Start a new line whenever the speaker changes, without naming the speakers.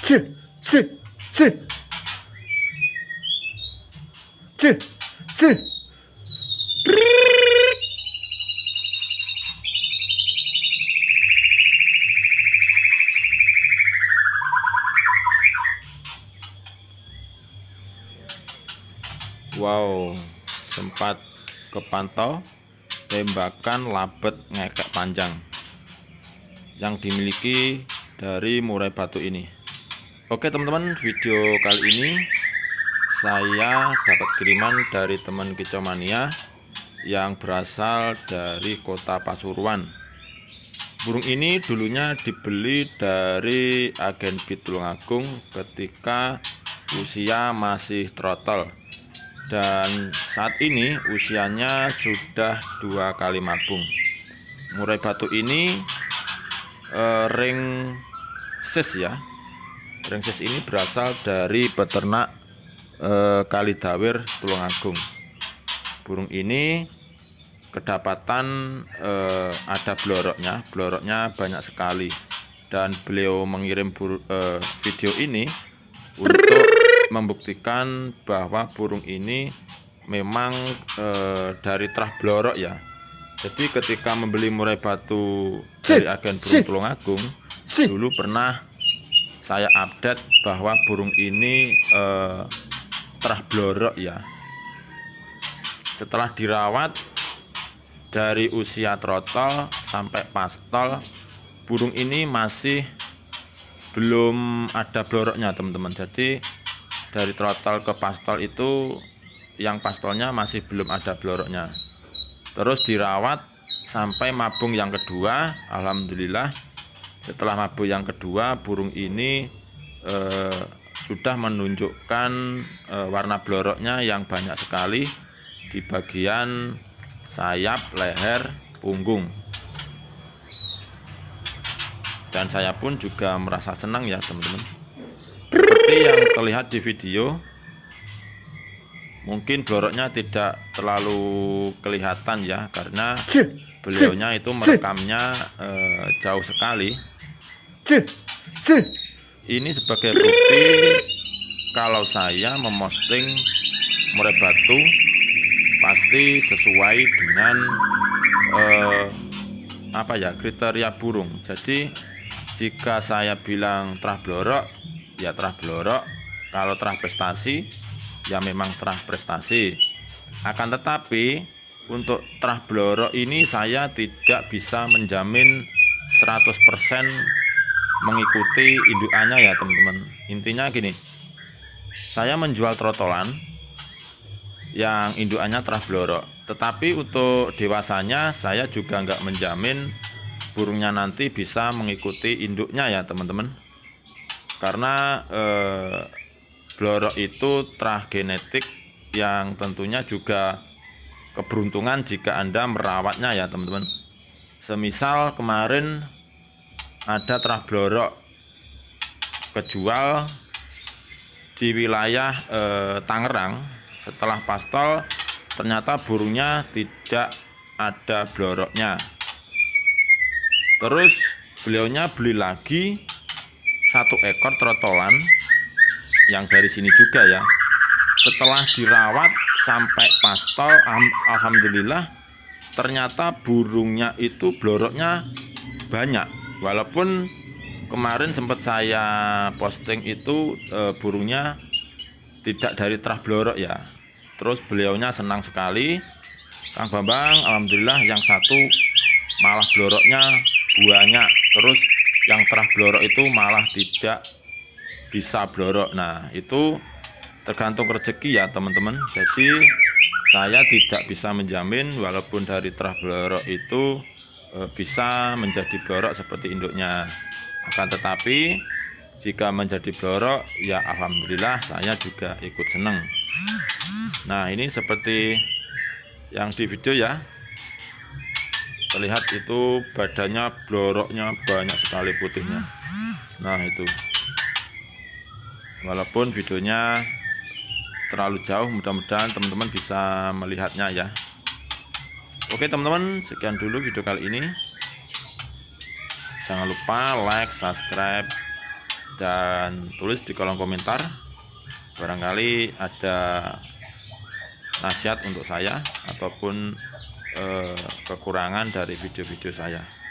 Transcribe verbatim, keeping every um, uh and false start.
Si, si, si, si, si.
Wow, sempat kepantau tembakan labet ngekek panjang yang dimiliki dari murai batu ini. Oke teman-teman, video kali ini saya dapat kiriman dari teman kicau mania yang berasal dari kota Pasuruan. Burung ini dulunya dibeli dari agen Tulungagung ketika usia masih trotol, dan saat ini usianya sudah dua kali mabung. Murai batu ini eh, ring sis ya. Ring sis ini berasal dari peternak eh, Kalidawir Tulungagung. Burung ini kedapatan eh, ada bloroknya, bloroknya banyak sekali, dan beliau mengirim bur, eh, video ini untuk membuktikan bahwa burung ini memang e, dari terah blorok ya. Jadi ketika membeli murai batu dari agen burung Tulungagung, dulu pernah saya update bahwa burung ini e, terah blorok ya. Setelah dirawat dari usia trotol sampai pastol, burung ini masih belum ada bloroknya teman-teman. Jadi dari trotol ke pastol itu, yang pastolnya masih belum ada bloroknya. Terus dirawat sampai mabung yang kedua. Alhamdulillah setelah mabung yang kedua, burung ini eh, sudah menunjukkan eh, warna bloroknya yang banyak sekali di bagian sayap, leher, punggung. Dan saya pun juga merasa senang ya teman-teman. Seperti yang terlihat di video, mungkin bloroknya tidak terlalu kelihatan ya, karena beliaunya itu merekamnya eh, jauh sekali. Ini sebagai bukti kalau saya memosting murai batu pasti sesuai dengan eh, apa ya, kriteria burung. Jadi jika saya bilang terah blorok, ya terah blorok. Kalau terah prestasi, ya memang terah prestasi. Akan tetapi untuk terah blorok ini saya tidak bisa menjamin seratus persen mengikuti indukannya ya teman-teman. Intinya gini, saya menjual trotolan yang indukannya terah blorok, tetapi untuk dewasanya saya juga nggak menjamin burungnya nanti bisa mengikuti induknya ya teman-teman. Karena eh, blorok itu terah genetik yang tentunya juga keberuntungan jika Anda merawatnya ya teman-teman. Semisal kemarin ada terah blorok kejual di wilayah eh, Tangerang, setelah pastol ternyata burungnya tidak ada bloroknya. Terus beliaunya beli lagi satu ekor trotolan yang dari sini juga ya. Setelah dirawat sampai pastol, alhamdulillah ternyata burungnya itu bloroknya banyak. Walaupun kemarin sempat saya posting itu e, burungnya tidak dari terah blorok ya. Terus beliaunya senang sekali, Kang Bambang, alhamdulillah yang satu malah bloroknya banyak, terus yang terah blorok itu malah tidak bisa blorok. Nah itu tergantung rezeki ya teman-teman. Jadi saya tidak bisa menjamin walaupun dari terah blorok itu e, bisa menjadi blorok seperti induknya. Akan tetapi jika menjadi blorok, ya alhamdulillah saya juga ikut seneng. Nah ini seperti yang di video ya, terlihat itu badannya bloroknya banyak sekali putihnya. Nah itu, walaupun videonya terlalu jauh, mudah-mudahan teman-teman bisa melihatnya ya. Oke teman-teman, sekian dulu video kali ini. Jangan lupa like, subscribe, dan tulis di kolom komentar barangkali ada nasihat untuk saya ataupun eh, kekurangan dari video-video saya.